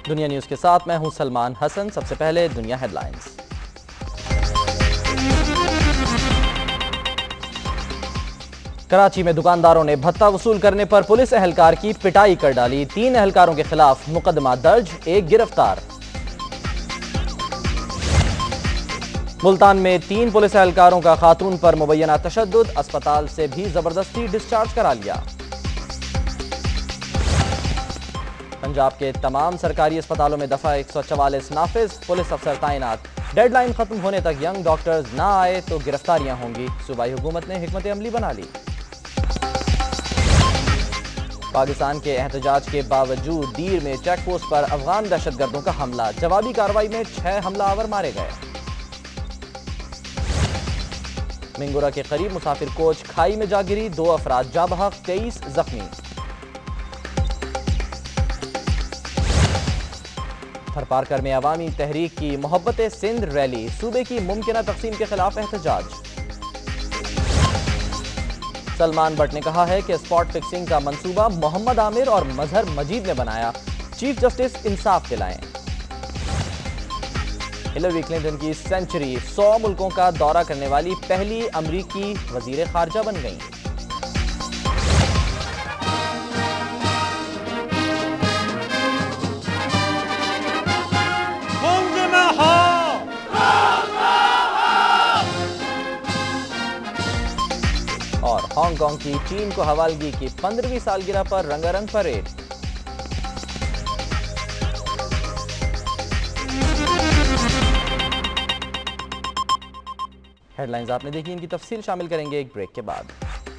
दुनिया न्यूज के साथ मैं हूं सलमान हसन। सबसे पहले दुनिया हेडलाइंस। कराची में दुकानदारों ने भत्ता वसूल करने पर पुलिस एहलकार की पिटाई कर डाली। 3 एहलकारों के खिलाफ मुकदमा दर्ज, 1 गिरफ्तार। मुल्तान में 3 पुलिस एहलकारों का खातून पर मुबैना तशद्दुद, अस्पताल से भी जबरदस्ती डिस्चार्ज करा लिया। पंजाब के तमाम सरकारी अस्पतालों में दफा 144 नाफिज, पुलिस अफसर तैनात। डेडलाइन खत्म होने तक यंग डॉक्टर्स ना आए तो गिरफ्तारियां होंगी। सूबाई हुकूमत ने हिकमत अमली बना ली। पाकिस्तान के एहतजाज के बावजूद दीर में चेक पोस्ट पर अफगान दहशतगर्दों का हमला, जवाबी कार्रवाई में 6 हमलावर मारे गए। मिंगोरा के करीब मुसाफिर कोच खाई में जा गिरी, 2 अफराद जा बहक, 23 जख्मी। थरपारकर में अवामी तहरीक की मोहब्बत सिंध रैली, सूबे की मुमकिना तकसीम के खिलाफ एहतजाज। सलमान बट ने कहा है कि स्पॉट फिक्सिंग का मंसूबा मोहम्मद आमिर और मजहर मजीद ने बनाया, चीफ जस्टिस इंसाफ दिलाएं। हिलरी क्लिंटन की सेंचुरी, 100 मुल्कों का दौरा करने वाली पहली अमरीकी वजीर खारजा बन गई। और हांगकांग की चीन को हवालगी की 15वीं सालगिरह पर रंगारंग परेड। हेडलाइंस आपने देखी, इनकी तफसील शामिल करेंगे एक ब्रेक के बाद।